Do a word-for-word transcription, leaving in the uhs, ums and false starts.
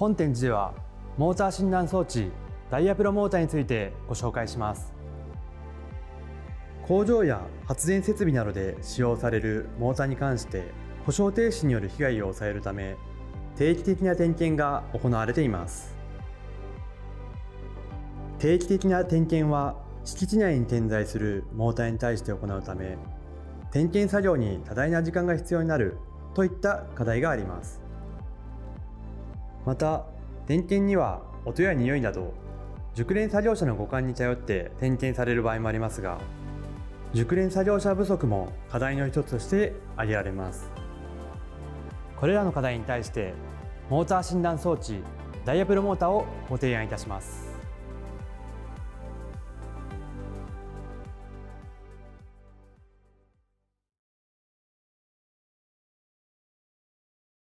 本展示ではモーター診断装置ダイヤプロモーターについてご紹介します。工場や発電設備などで使用されるモーターに関して故障停止による被害を抑えるため定期的な点検が行われています。定期的な点検は敷地内に点在するモーターに対して行うため点検作業に多大な時間が必要になるといった課題があります。また点検には音や匂いなど熟練作業者の五感に頼って点検される場合もありますが、熟練作業者不足も課題の一つとして挙げられます。これらの課題に対してモーター診断装置ダイヤプロモーターをご提案いたします。